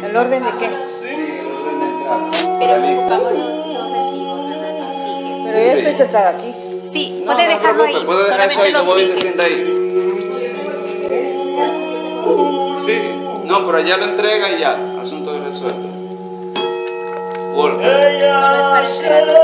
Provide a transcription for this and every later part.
¿El orden de qué? Sí, el orden de entrada. Pero ocupamos los recibos, ¿verdad? Los tickets. Pero este se está aquí. Sí, No, puede no dejarlo preocupe, ahí. puede dejar eso Solamente ahí, los como dice, tickets. sienta ahí. Sí, no, pero allá lo entrega y ya, asunto resuelto. Wolf. Solo es para entregar los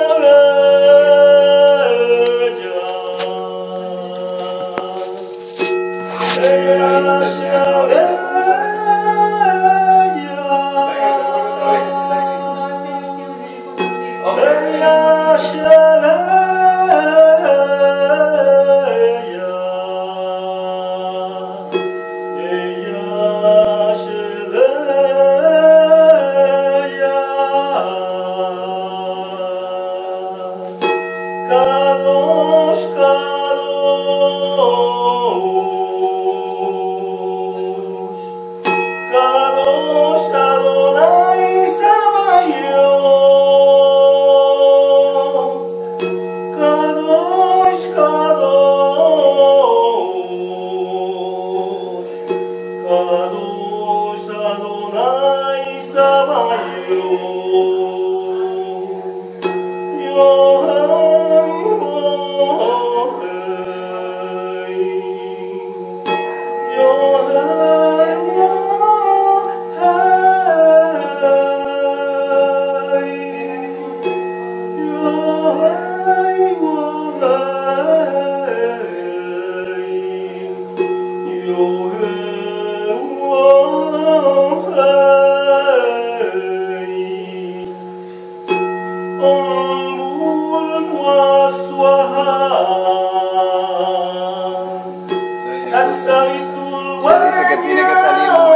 Dice que tiene que salir un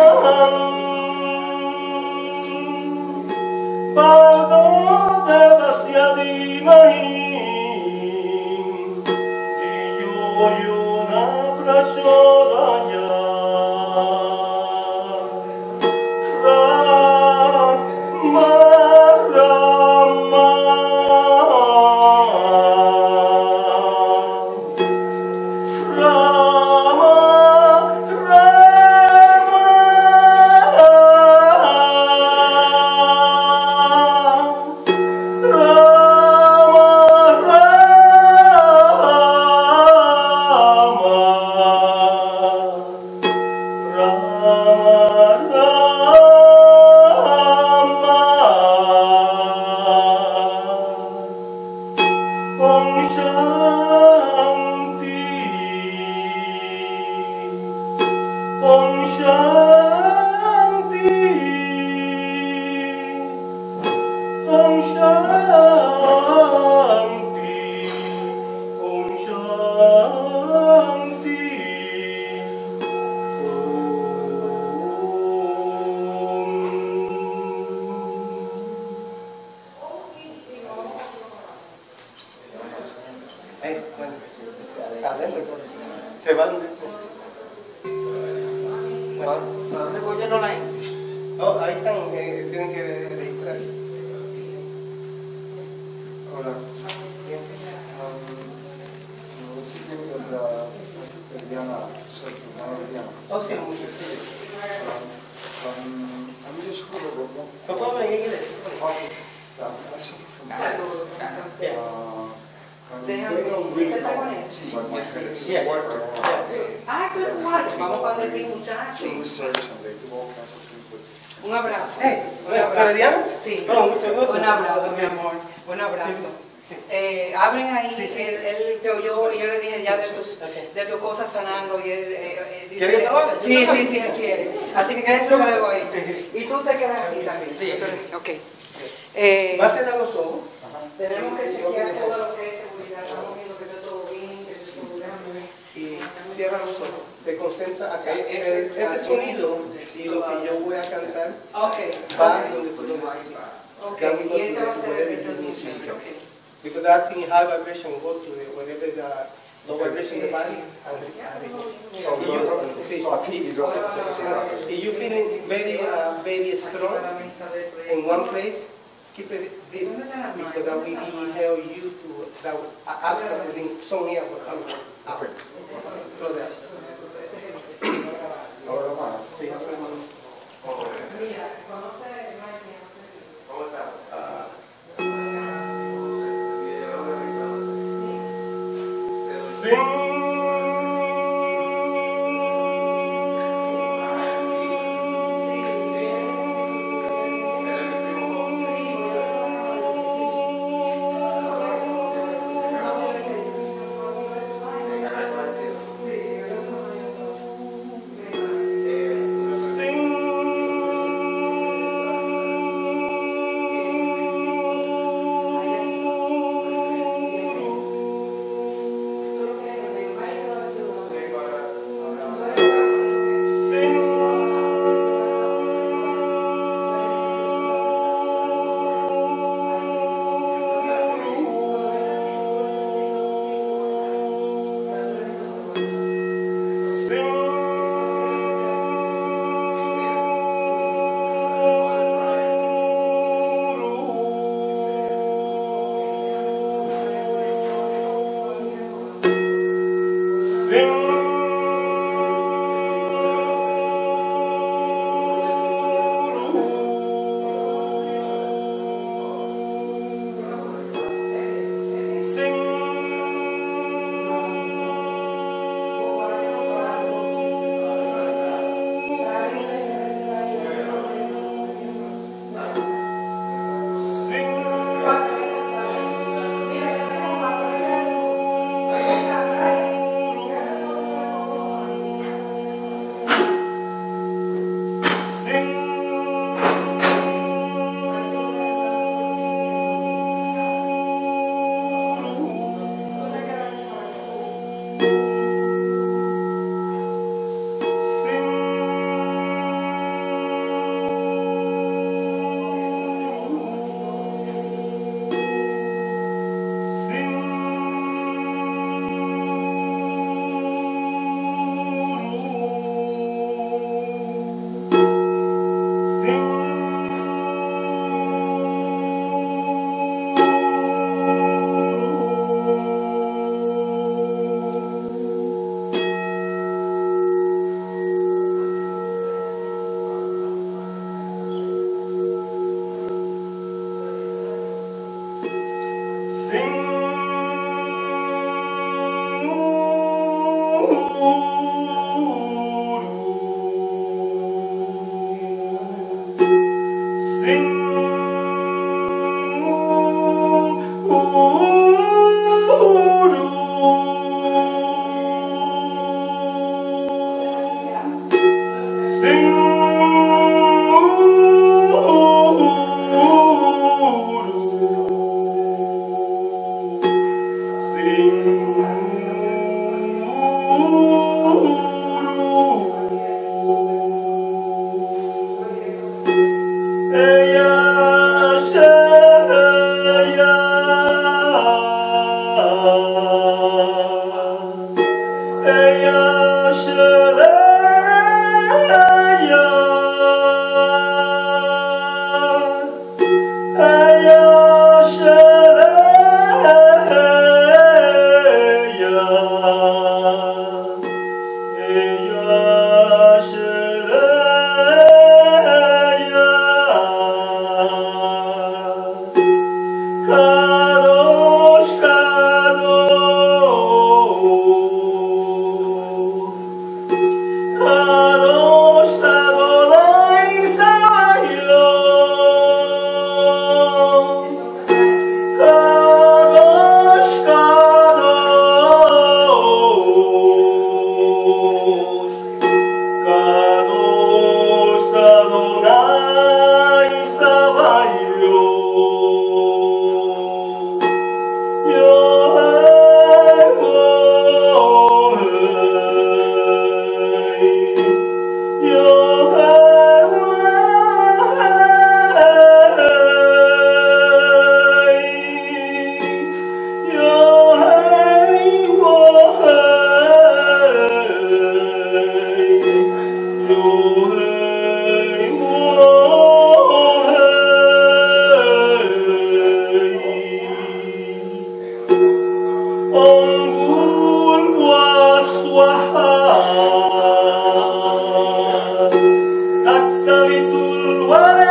Se van. ¿Para dónde voy? Yo no la he. Oh, ahí están, tienen que registrarse. Hola. Sí, tiene otra Diana, soy tu hermano Diana. Oh, sí, muy sencillo. I'm just going to go. ¿No puedo hablar en inglés? I suffer from Claro, headaches. claro. They don't really know, but my headaches Yeah. are Ah, tú eres guardia. Vamos para ti, muchacho. do research and they do all kinds of things with. Un abrazo. ¿Para Diana? Sí. No, mucho gusto. Un abrazo, mi amor. Un abrazo. Hablen ahí, Sí, sí. él te oyó y yo le dije ya de tus cosas sanando y él dice... ¿Quiere que trabaje? Sí, él quiere. Así que quédese luego ahí. Sí. Y tú te quedas aquí también. Sí. Ok. Va a cerrar los ojos. Tenemos que chequear todo lo que es seguridad. Estamos viendo que está todo bien, que está todo grande. Y cierra los ojos. Te concentras acá. Este sonido y lo que yo voy a cantar Ok. va donde tú lo necesitas. Ok. Can we go Y este to va a ser whatever el you need to? Ok. Because that thing high vibration go to whatever the low vibration in the body. So aquí y yo If you feeling very very strong in one place, keep it deep because that will help you to that actually bring some air will come out. So that. ahora más. Sí. Mira, Ella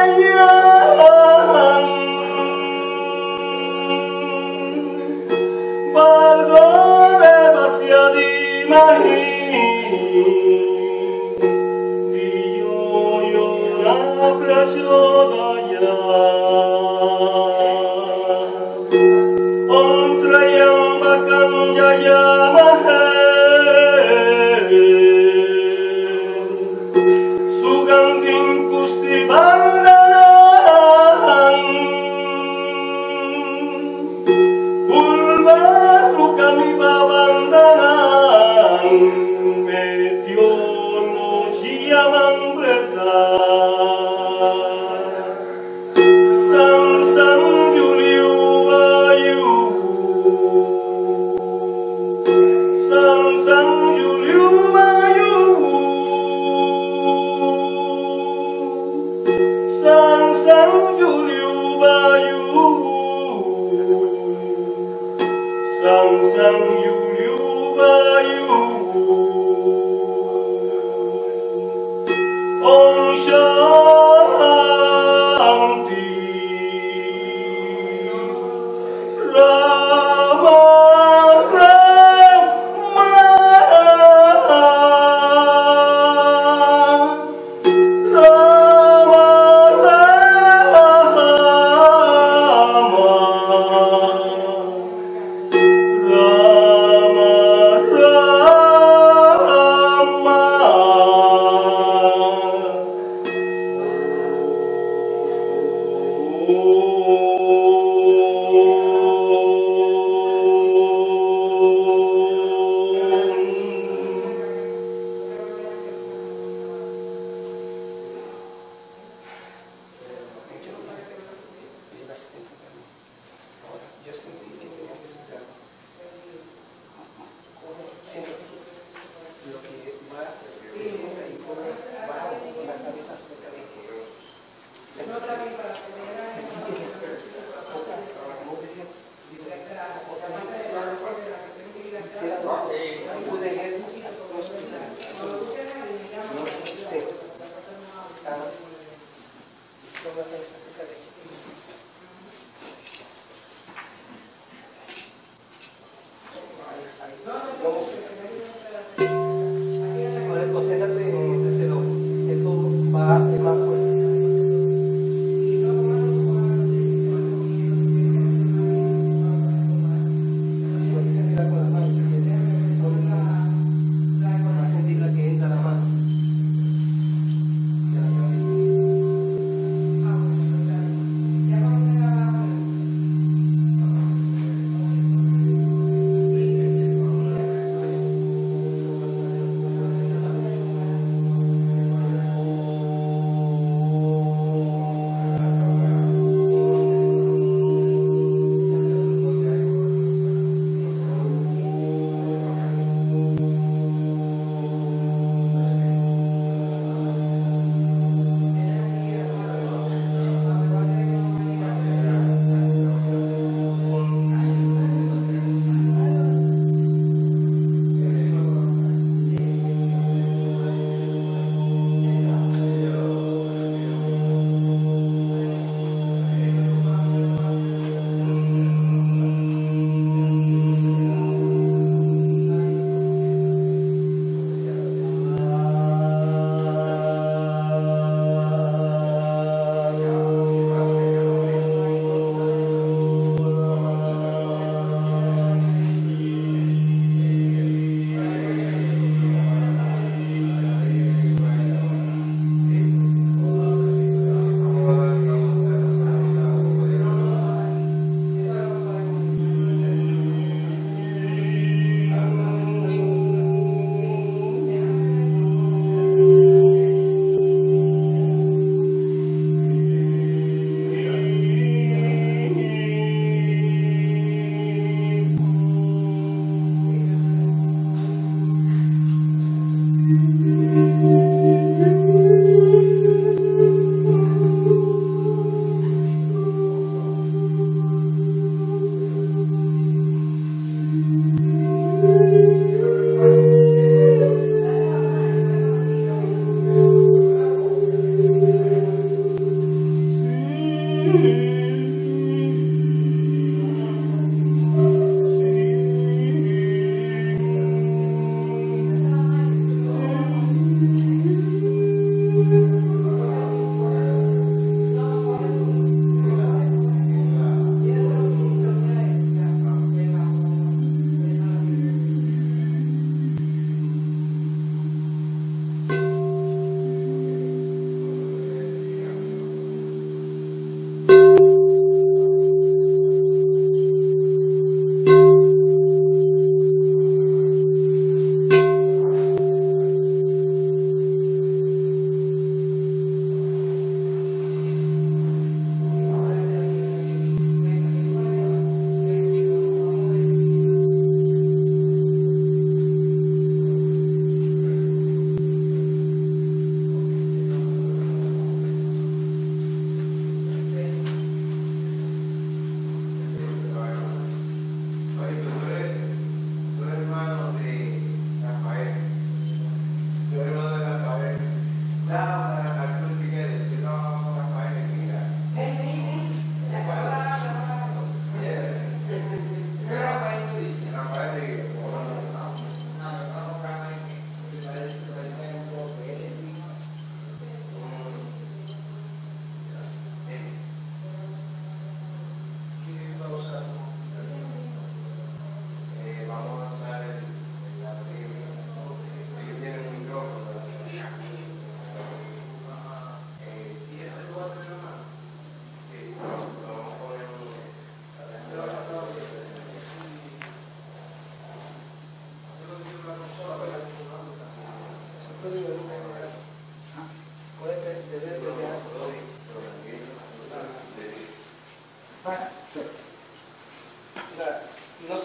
valgo demasiado imagino.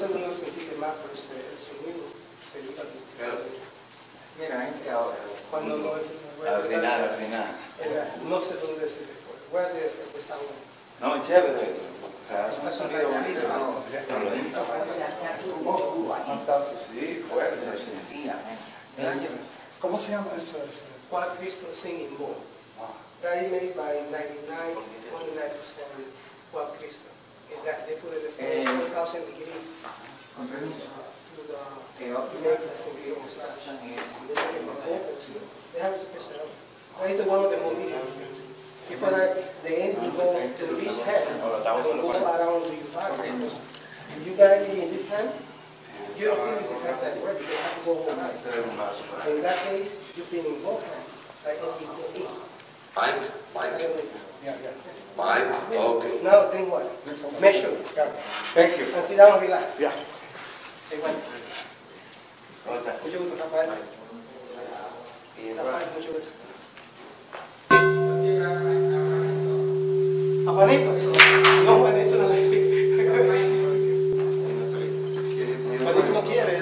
sé dónde sentiste más, pero el sonido se iba a Mira, entre ahora. cuando no Al final. no sé dónde se le fue. Where the sound? No, chévere eso. O sea, es un sonido bonito. Fantástico. Sí, fuerte. ¿Cómo se llama esto? While Crystal Singing Bowl. Ah, That is made by 99.9% While Crystal. And that they put it at 4,000 degrees Con permiso. to make the thing starch. And they make it with vocals. They have a special. That is one of the movies you can see. See for that, the end you go to each hand and go around the body. If you got it in this hand, you don't feel this hand that way. You have to go whole hand. In that case, you feel in both hands. Like you go in. Mike, yeah, yeah. Mike, okay. Now drink water. Measure. Yeah. Thank you. And sit down and relax. Yeah. Take one. Mucho gusto, Rafael. Rafael, mucho gusto. ¿A Juanito? No, Juanito no le... Juanito no quiere.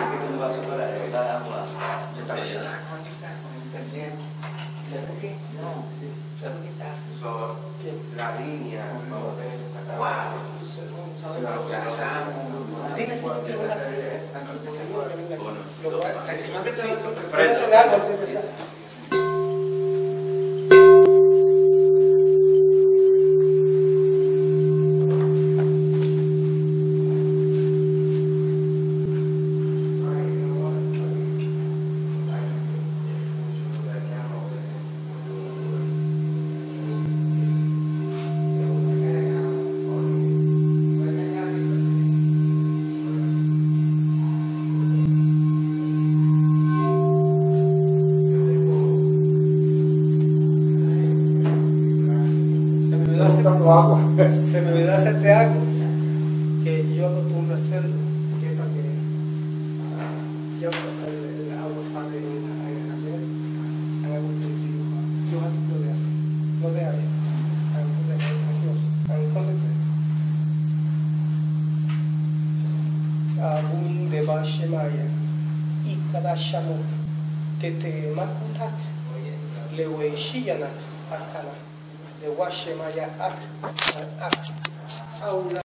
La línea, vamos a tener que sacar. ¡Wow! Dile si no quiere una... Seguro que venga. El señor que te lo Prende algo antes de empezar. Agua. Se me olvidó hacerte algo que yo acostumbro a hacerlo, que es para que yo el agua fade en I will do to you. You have to do that. No de ahí. And put the hand across. And concentrate. Abun deva shemaya. Ikada shamo. Tete makutat. Lewe shiyanat akana. Le washe maya ak